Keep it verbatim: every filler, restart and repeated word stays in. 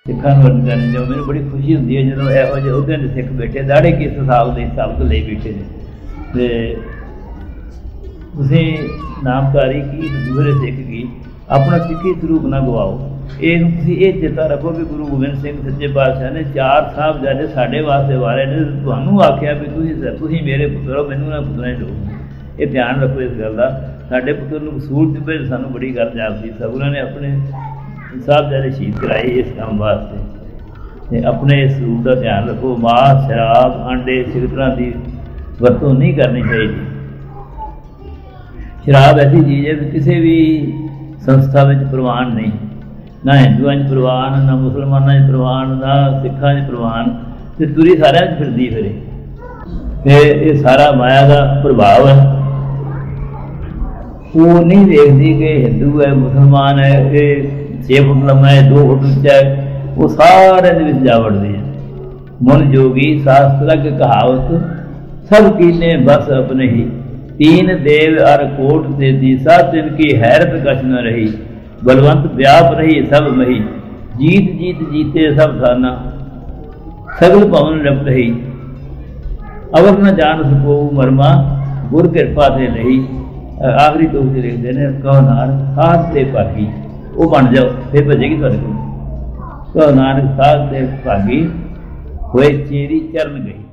सिखा वर्णन जो मैंने बड़ी खुशी होती है जो यहो जे उहदे ने सिख बैठे दाड़े किस हिसाब के हिसाब तो ले बैठे ने तुसीं नामकारी की दूसरे सिख की अपना सिखी स्वरूप ना गवाओ। एक तुसीं ये चेता रखो कि गुरु गोबिंद सिंह सच्चे पातशाह ने चार साहबजादे साडे वास्ते वारे ने तुहानूं आख्या भी तुसीं तुसीं मेरे पुत्रो मैनूं ना पुत्तरां दी लोड़। ये ध्यान रखो इस गल का। साडे पुत्तर नूं वसूल चुभे सानूं बड़ी गल जापदी। सगुरां ने अपने साहबजादे शहीद कराए इस काम वास्ते। ते अपने इस रूप का ध्यान रखो। मांस शराब आंडे सिगरटां की वरतों नहीं करनी चाहिए। शराब ऐसी चीज़ है कि किसी भी संस्था में प्रवान नहीं, ना हिंदुओं प्रवान ना मुसलमानों प्रवान ना सिखा प्रवान, तो तुरी सारे फिरती फिरे। फिर ये सारा माया का प्रभाव है। वो नहीं देखती कि हिंदू है मुसलमान है, ये छे फुट लंबा है दो फुट उच्चा है, वो सारे जा वड़ते हैं। मन जोगी शास्त्र की कहावत सब कीने बस अपने ही, तीन देव अर कोट से दिशा तिनकी हैरत कछ न रही, बलवंत व्याप रही सब मही, जीत जीत जीते सब थाना, सगल पवन रप रही, अवर न जान सको मरमा, गुर कृपा से नहीं। आखिरी तो लिखते हैं कहो नानक साथ से भागी, वो बन जाओ फिर भजेगी तुहाडे कोल। कहो नानक साथ से भागी होए चेरी चरण गई।